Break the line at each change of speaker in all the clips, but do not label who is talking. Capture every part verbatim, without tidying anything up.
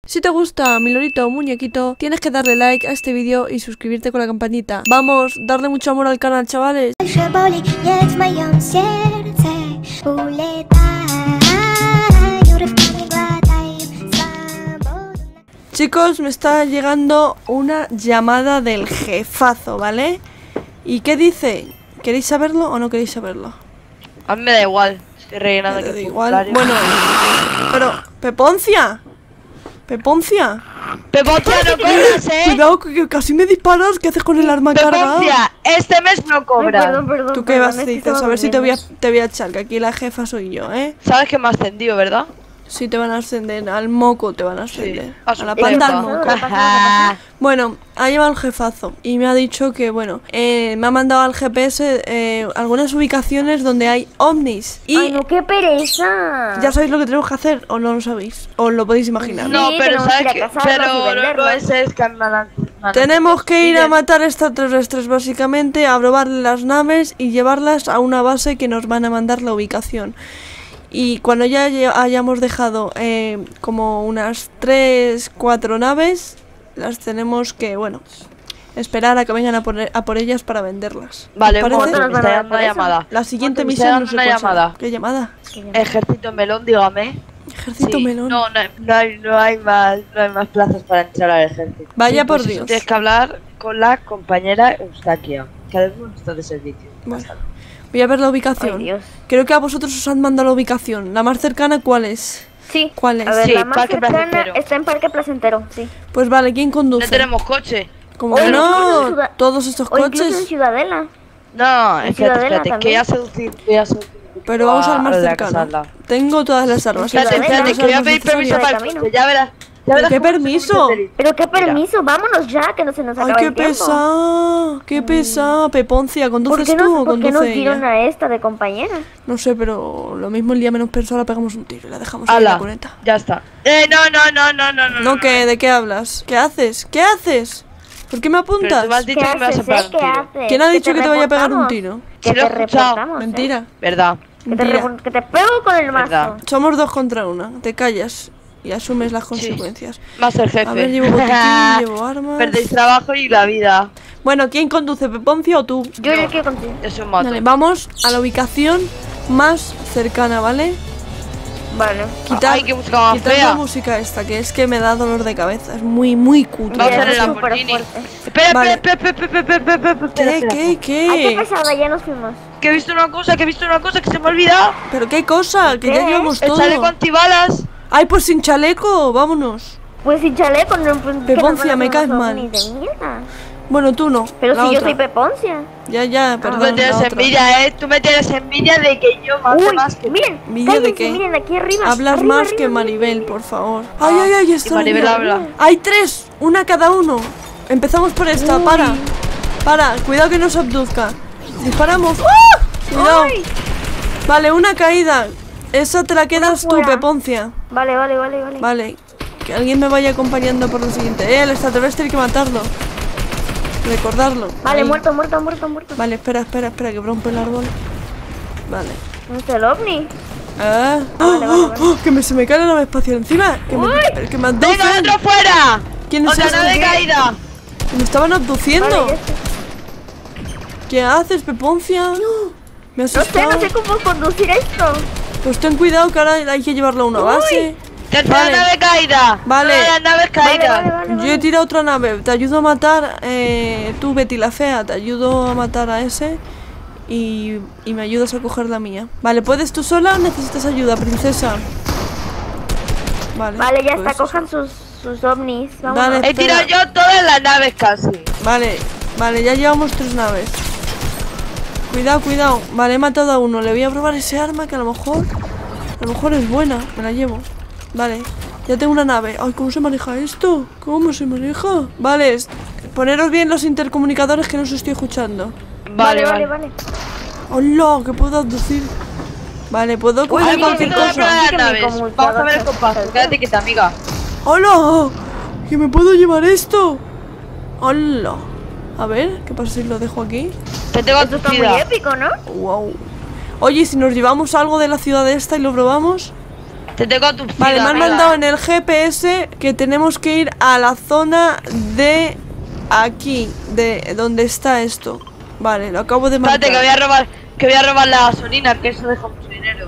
Si te gusta mi lorito o muñequito, tienes que darle like a este vídeo y suscribirte con la campanita. Vamos, darle mucho amor al canal, chavales. Chicos, me está llegando una llamada del jefazo, ¿vale? ¿Y qué dice? ¿Queréis saberlo o no queréis saberlo?
A mí me da igual, estoy rellenando
Me
aquí
da
el
igual.
formulario.
Bueno, pero Peponcia, Peponcia,
Peponcia, no cobras, eh.
cuidado que casi me disparas. ¿Qué haces con el arma cargada?
Peponcia, este mes no
Ay,
cobras.
perdón, perdón,
¿Tú qué
perdón,
vas a
es que
decir?
estaba
A ver si te voy a,
durmiendo.
te voy a echar, que aquí la jefa soy yo, ¿eh?
Sabes que me ha ascendido, ¿verdad?
Si te van a ascender, al moco te van a ascender.
a
A
su
la
jefa.
panda al
¿Qué
moco.
pasa? ¿Qué pasa?
Bueno, ha llamado el jefazo y me ha dicho que, bueno, eh, me ha mandado al G P S eh, algunas ubicaciones donde hay ovnis. Y
Ay, no, qué pereza.
¿ya sabéis lo que tenemos que hacer o no lo sabéis? ¿O lo podéis imaginar?
No,
Sí,
pero
tenemos que
sabes
ir a
que.
cazarlos
Pero
y
lo que
venderlos.
es, es que me han- me han-
Tenemos que ir a
Miren,
matar extraterrestres, básicamente, a robarle las naves y llevarlas a una base que nos van a mandar la ubicación. Y cuando ya lle- hayamos dejado eh, como unas tres, cuatro naves, las tenemos que, bueno, esperar a que vengan a por, a por ellas para venderlas.
Vale,
¿Os
un
parece?
momento, me
¿Cuánto nos
está
van a dar
llamando
por
una
eso?
llamada.
La siguiente
Me está
misión no
dando
sé
una
cuál será.
llamada.
¿Qué llamada?
Ejército Melón, dígame.
Ejército
Sí,
Melón.
No, no, no hay, no hay más, no hay más plazas para entrar al ejército.
Vaya por
pues eso,
Dios.
Tienes que hablar con la compañera Eustaquia, que además está de servicio.
Bueno, voy a ver la ubicación.
Ay, Dios.
Creo que a vosotros os han mandado la ubicación. ¿La más cercana cuál es?
Sí.
¿Cuál es?
A ver,
Sí,
la más
Parque
cercana
Placentero.
está en Parque Placentero, sí.
Pues vale, ¿quién conduce?
No tenemos coche.
Como
O
que
incluso en
no,
Ciudad-
todos estos
O incluso en
coches.
Ciudadela.
No,
En
espérate,
Ciudadela
espérate, que
también.
ya seducir, voy a seducir un poquito
Pero vamos
a-
al más
a la
cercano.
casarla.
Tengo todas las armas.
Espérate,
Ciudadela,
espérate, que voy a
Armas
pedir permiso
necesarias.
para el
Camino.
coche, ya verás. Ya
¿Pero
verás
qué
cómo se
permiso?
convierte en feliz.
Pero qué
Mira.
permiso, vámonos ya, que no se nos
Ay,
acaba
qué
el tiempo.
pesada, qué pesada, Peponcia.
¿Por
¿Conduces
qué
tú
no,
o
por qué
conduce
nos dieron
ella?
a esta de compañera?
No sé, pero lo mismo el día menos pensado la pegamos un tiro y la dejamos ahí en la
Ala,
cuneta.
ya está. Eh, no, no, no, no, no, no.
No, ¿qué? ¿De qué hablas? ¿Qué haces? ¿Qué haces? ¿Por qué me
Pero
apuntas?
tú me has
¿Qué
dicho que me vas a
haces,
pegar
eh?
un
¿Qué
tiro.
haces?
¿Quién ha dicho
te
que te vaya a pegar un
reportamos.
tiro?
Que
Sí, lo
te
he escuchado.
reportamos, ¿eh?
Mentira.
Verdad.
Que te,
Mentira.
repor- que te pego con el mazo.
Verdad.
Somos dos contra una. Te callas y asumes las consecuencias.
Más el jefe.
A ver, llevo botiquín, llevo armas.
Perdéis trabajo y la vida.
Bueno, ¿quién conduce, Peponcia o tú?
Yo le quiero contigo.
Es un mato.
Vale, vamos a la ubicación más cercana, ¿vale?
Vale.
Quitar,
Ay, qué música más
quitar la
fea.
música esta, que es que me da dolor de cabeza. Es muy, muy cutre.
Va a
Ya,
ser el
es súper
Lamborghini.
fuerte.
Espera,
Vale.
espera, espera, espera, espera, espera, espera, espera,
¿Qué,
espera.
qué,
Ay, qué
qué?
pesada, ya nos fuimos.
Que he visto una cosa, que he visto una cosa que se me ha olvidado.
¿Pero qué cosa? Que ya
¿Qué?
llevamos
El chaleco
todo.
antibalas.
Ay, pues sin chaleco, vámonos.
Pues sin chaleco, no. pues, ¿qué nos
Peponcia,
van a
me
hacer
caes
unos
mal.
ovnis de mierda?
Bueno, tú no.
Pero
la
si yo
otra.
soy Peponcia.
Ya, ya,
Tú me
perdón.
tienes
la otra.
envidia, eh. Tú me tienes envidia de que yo mate
Uy,
más que.
miren,
¿Envidia de
cállense,
qué?
miren aquí arriba.
Hablas
arriba,
más
arriba,
que
miren,
Maribel,
miren.
por favor. Ay, ay, ay, está
Y Maribel
bien.
habla.
Hay tres, una cada uno. Empezamos por esta,
Uy.
para. Para, cuidado que nos abduzca. Disparamos. ¡Ah! Cuidado.
Ay.
Vale, una caída. Esa te la quedas tú,
fuera.
Peponcia.
Vale, vale, vale, vale.
Vale. Que alguien me vaya acompañando por lo siguiente. Eh, el extraterrestre hay que matarlo. Recordarlo.
Vale,
Ahí.
muerto, muerto, muerto, muerto.
Vale, espera, espera, espera, que rompe el árbol. Vale.
¿Dónde está el ovni?
Ah.
vale, vale, vale.
¡Oh! Que me, se me cae la nave espacial encima. Que me,
Uy.
que me
¡Venga,
abducen.
otro fuera!
¿Quién es
¡Otra
este?
nave caída!
Que me estaban abduciendo.
Vale, ya está.
¿Qué haces, Peponcia? Me has
No sé, no sé cómo conducir esto.
Pues ten cuidado que ahora hay que llevarlo a una base.
¡Tercera
Vale.
nave caída!
Vale.
¡Todas las naves
Vale,
caídas!
vale, vale.
Yo
vale.
he tirado otra nave. Te ayudo a matar. Eh, tú, Betty la fea. Te ayudo a matar a ese. Y, y me ayudas a coger la mía. Vale, ¿puedes tú sola? ¿Necesitas ayuda, princesa? Vale.
Vale, ya
pues
está, cojan sus, sus ovnis. Vamos.
Dale.
He tirado
Espera.
yo todas las naves casi.
Vale, vale, ya llevamos tres naves. Cuidado, cuidado. Vale, he matado a uno. Le voy a probar ese arma que a lo mejor... A lo mejor es buena. Me la llevo. Vale, ya tengo una nave. Ay, ¿cómo se maneja esto? ¿Cómo se maneja? Vale, es- poneros bien los intercomunicadores que no os estoy escuchando.
Vale, vale, vale.
¡Hola! ¿Qué puedo abducir? Vale, puedo
Uy,
coger
mira,
cualquier
mira,
vamos a
mira.
cosa.
las
Sí que me
naves.
comunicaba
Vamos a ver el
con-
compás. Quédate quieta, amiga.
¡Hola! ¿Que me puedo llevar esto? ¡Hola! A ver, ¿qué pasa si lo dejo aquí?
Te tengo
Esto está muy
abducida.
épico, ¿no?
Wow. Oye, si nos llevamos algo de la ciudad esta y lo probamos.
Te tengo abducida.
Vale, me han
venga.
mandado en el G P S que tenemos que ir a la zona de aquí, de donde está esto. Vale, lo acabo de marcar.
Espérate, que voy a robar, que voy a robar la gasolina, que eso deja mucho dinero.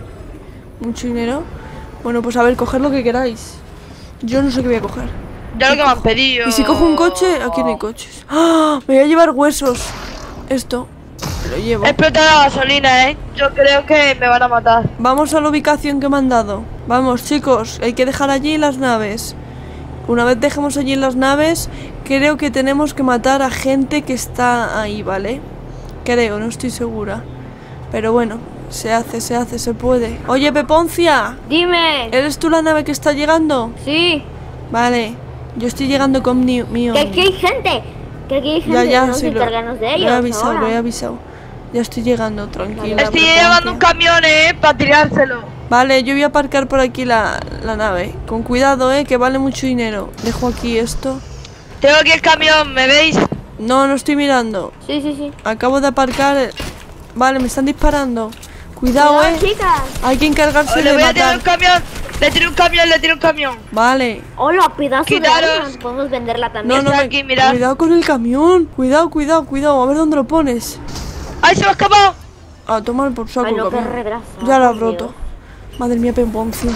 ¿Mucho dinero? Bueno, pues a ver, coger lo que queráis. Yo no sé qué voy a coger.
Ya lo que me han pedido.
¿Y si cojo un coche? Aquí no hay coches. ¡Ah! Me voy a llevar huesos. Esto. Me lo llevo.
He explotado la gasolina, eh. Yo creo que me van a matar.
Vamos a la ubicación que me han dado. Vamos, chicos. Hay que dejar allí las naves. Una vez dejemos allí las naves, creo que tenemos que matar a gente que está ahí, ¿vale? Creo, no estoy segura. Pero bueno, se hace, se hace, se puede. Oye, Peponcia.
Dime.
¿Eres tú la nave que está llegando?
Sí.
Vale. Yo estoy llegando con mi... mío.
Que aquí hay gente. Que aquí hay gente.
Ya, ya,
Tenemos
sí,
que
lo,
encargarnos de
lo
ellos.
he avisado,
ahora.
lo he avisado. Ya estoy llegando, tranquila.
Estoy
Peponcia.
llevando un camión, eh, para tirárselo.
Vale, yo voy a aparcar por aquí la, la nave. Con cuidado, eh, que vale mucho dinero. Dejo aquí esto.
Tengo aquí el camión, ¿me veis?
No, no estoy mirando.
Sí, sí, sí.
Acabo de aparcar. Vale, me están disparando. Cuidado,
Cuidado,
eh.
chicas.
Hay que encargarse
Le
de
voy a tirar
matar.
un camión. Le tiro un camión, le tiro un camión.
Vale.
Hola, pedazo
Quitaros.
de arma. Podemos venderla
No,
también.
no,
Está
me-
aquí, mirad.
cuidado con el camión. Cuidado, cuidado, cuidado. A ver dónde lo pones.
¡Ay, se me ha escapado!
A tomar por saco
Ay,
el
lo que
camión.
retrasa.
Ya lo has
Dios.
roto. Madre mía, Pemponcio.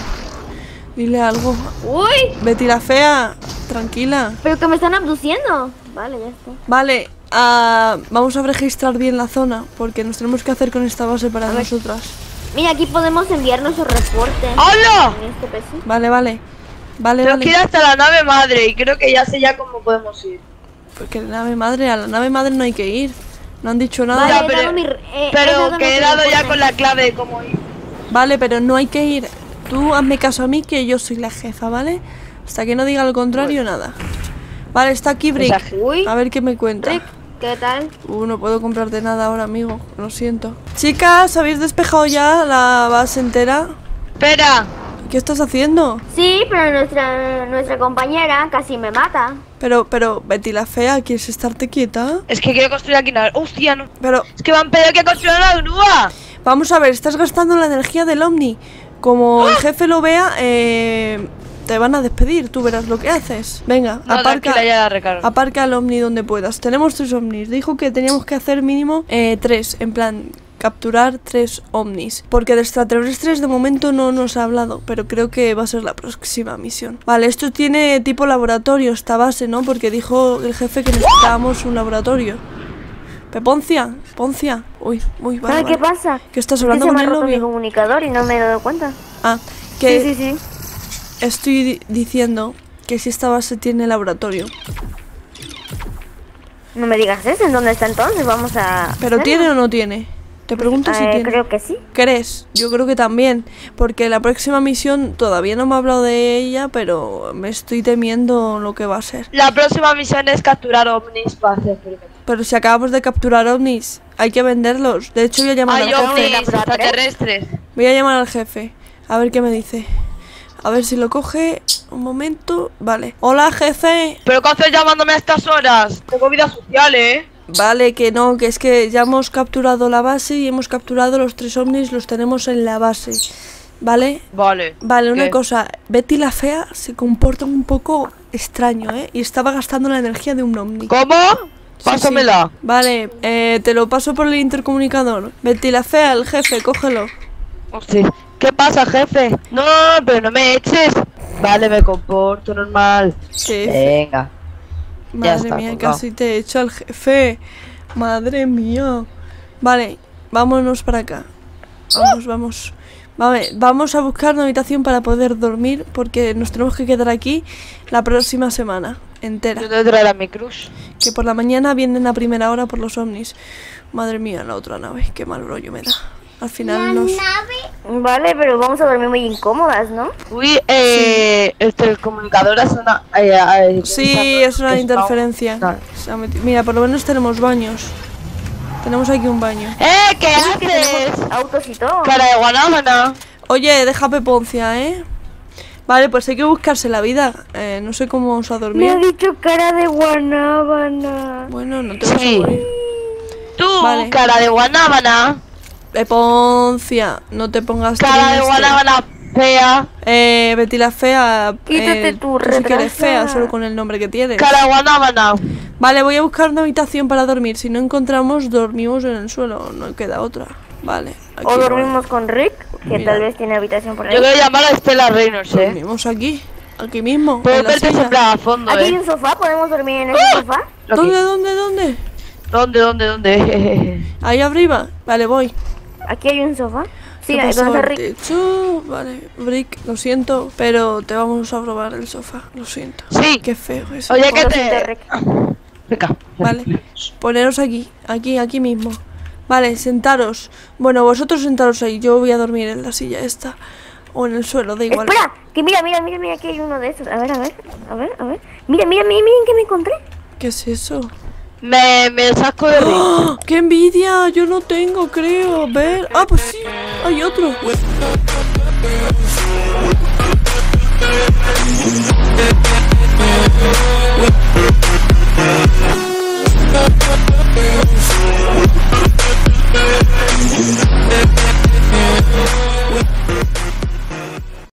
Dile algo.
Uy,
Betty la fea. Tranquila.
pero que me están abduciendo. Vale, ya está.
Vale. ah, vamos a registrar bien la zona. Porque nos tenemos que hacer con esta base para
A ver.
nosotras.
Mira, aquí podemos enviar nuestros reportes.
¡Hola!
En este P C.
Vale, vale. Vale,
Tengo que ir
vale.
hasta la nave madre y creo que ya sé ya cómo podemos ir.
Porque la nave madre, a la nave madre no hay que ir. No han dicho nada.
Vale,
Ya,
he
pero-
dado mi, eh, he
Pero
dado
que he
nuestro
dado ya
reporte.
con la clave de cómo ir.
Vale, pero no hay que ir. Tú hazme caso a mí que yo soy la jefa, ¿vale? Hasta que no diga lo contrario, nada. Vale, está aquí Brick.
Mensaje.
Uy,
A ver qué me cuenta.
Rick, ¿qué tal?
Uh, no puedo comprarte nada ahora, amigo. Lo siento. Chicas, ¿habéis despejado ya la base entera?
Espera.
¿Qué estás haciendo?
Sí, pero nuestra, nuestra compañera casi me mata.
Pero, pero, Betty la fea, ¿quieres estarte quieta?
Es que quiero construir aquí una... ¡Hostia, no!
Pero,
Es que me han pedido que construya una grúa.
vamos a ver, estás gastando la energía del Omni. Como el jefe lo vea, eh, te van a despedir. Tú verás lo que haces. Venga,
No,
aparca.
tranquila, ya la recargo.
Aparca el Omni donde puedas. Tenemos tres Omnis. Dijo que teníamos que hacer mínimo eh, tres. En plan, capturar tres Omnis. Porque de extraterrestres de momento no nos ha hablado. Pero creo que va a ser la próxima misión. Vale, esto tiene tipo laboratorio esta base, ¿no? Porque dijo el jefe que necesitábamos un laboratorio. Peponcia, Poncia. Uy, uy, vale,
¿Sabes qué
vale.
pasa?
¿Qué estás
Que
hablando
se
con
me ha
el
roto mi
novio?
comunicador y no me he dado cuenta.
Ah, que
Sí, sí, sí.
estoy di- diciendo que si esta base tiene laboratorio.
No me digas eso. ¿En dónde está entonces? Vamos a...
¿Pero
hacerlo.
tiene o no tiene? Te pregunto si
Eh,
tiene.
Creo que sí.
¿Crees? Yo creo que también. Porque la próxima misión todavía no me ha hablado de ella, pero me estoy temiendo lo que va a ser.
La próxima misión es capturar ovnis para hacer experimentos.
Pero si acabamos de capturar ovnis, hay que venderlos. De hecho, voy a llamar
Hay
al jefe.
ovnis
capturar tres.
extraterrestres.
Voy a llamar al jefe. A ver qué me dice. A ver si lo coge. Un momento. Vale. Hola, jefe.
¿Pero qué haces llamándome a estas horas? Tengo vida social, ¿eh?
Vale, que no, que es que ya hemos capturado la base y hemos capturado los tres ovnis, los tenemos en la base. ¿Vale?
Vale.
Vale, una
¿Qué?
cosa, Betty la fea se comporta un poco extraño, ¿eh? Y estaba gastando la energía de un ovni.
¿Cómo?
Sí,
Pásamela.
sí. Vale, eh, te lo paso por el intercomunicador. Betty la fea, el jefe, cógelo.
Hostia. ¿Qué pasa, jefe? No, pero no me eches. Vale, me comporto normal.
¿Qué?
Venga.
Madre
está,
mía,
colgado.
casi te he hecho al jefe. Madre mía. Vale, vámonos para acá. Vamos, vamos. Vale, vamos a buscar una habitación para poder dormir porque nos tenemos que quedar aquí la próxima semana entera.
Yo te traeré a mi crush.
Que por la mañana vienen a primera hora por los ovnis. Madre mía, la otra nave, qué mal rollo me da. Al final nos...
Vale, pero vamos a dormir muy incómodas, ¿no?
Uy, eh, este, el comunicador es una... eh, eh,
Sí, es una
está-
interferencia.
Vale.
Se ha meti- Mira, por lo menos tenemos baños. Tenemos aquí un baño.
¡Eh! ¿Qué
Uy, que
haces?
tenemos autos y todo.
Cara de guanábana.
Oye, deja Peponcia, ¿eh? Vale, pues hay que buscarse la vida. Eh, no sé cómo vamos a
Me ha
dormir.
dicho cara de guanábana.
Bueno, no te vas
Sí.
a morir.
Tú,
Vale.
cara de guanábana.
Peponcia, no te pongas
Cara de
triste.
guanábana Fea.
Eh, Betty la fea.
Quítate
eh,
tu
tú sí que eres fea,
retrasada.
solo con el nombre que tienes.
Caraguanábana.
Vale, voy a buscar una habitación para dormir. Si no encontramos, dormimos en el suelo. No queda otra. Vale. Aquí
O
no
dormimos con Rick, que
Mira.
tal vez tiene habitación por ahí.
Yo voy a llamar a Estela Reynolds,
hay.
eh.
Dormimos aquí. Aquí mismo.
Puedo
en la
verte
silla.
siempre a fondo,
Aquí hay
eh.
un sofá, ¿podemos dormir en ese sofá?
Lo
¿Dónde,
que-
dónde, dónde?
¿Dónde, dónde, dónde?
Ahí arriba. Vale, voy.
Aquí hay un sofá. Sí,
¿Qué
ahí
pasa
donde
al
está Rick.
techo? Vale, Brick, lo siento, pero te vamos a robar el sofá. Lo siento.
Sí.
Qué feo eso.
Oye, que
Lo siento,
te...
Rick.
Venga.
Vale, poneros aquí, aquí, aquí mismo. Vale, sentaros. Bueno, vosotros sentaros ahí. Yo voy a dormir en la silla esta. O en el suelo, da igual.
Espera, que mira, mira, mira, mira, aquí hay uno de estos. A ver, a ver, a ver, a ver. Mira, mira, mira, miren que me encontré.
¿Qué es eso?
Me, me saco de Rick.
¡Ah! ¡Qué envidia! Yo no tengo, creo. A ver. Ah, pues sí. Hay otro.
We'll be right back.